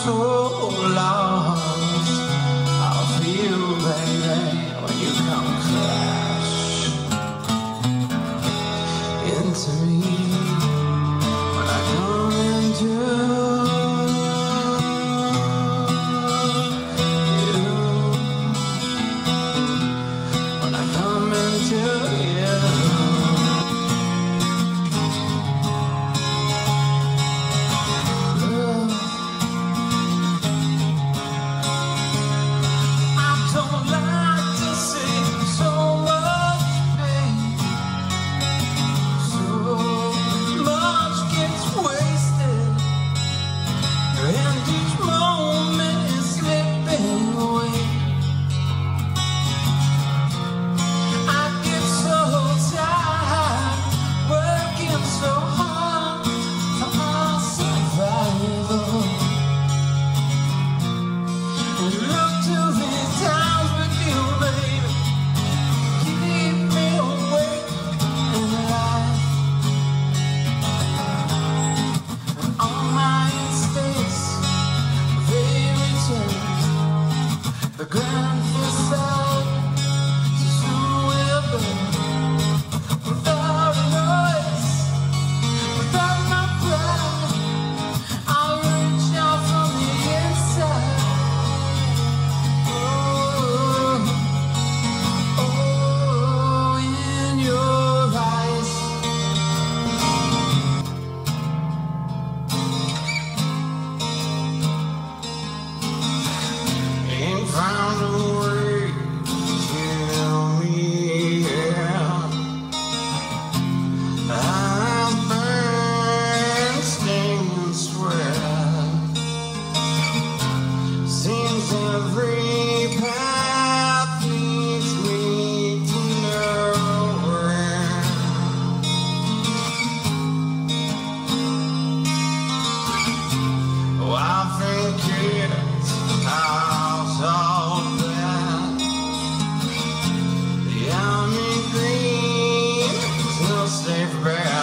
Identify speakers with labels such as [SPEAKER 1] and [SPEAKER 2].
[SPEAKER 1] so lost. I'll feel, baby, when you come crash into me. When I come into you, when I come into you. The grand facade is who we'll be. Without a noise, without my pride, I'll reach out from the inside. Oh, oh, in your eyes. Ain't found a way to tell me, yeah. I've been stinging sweat. Seems every path leads me to nowhere. Oh, I think it's out of that. The army green still stay for bad.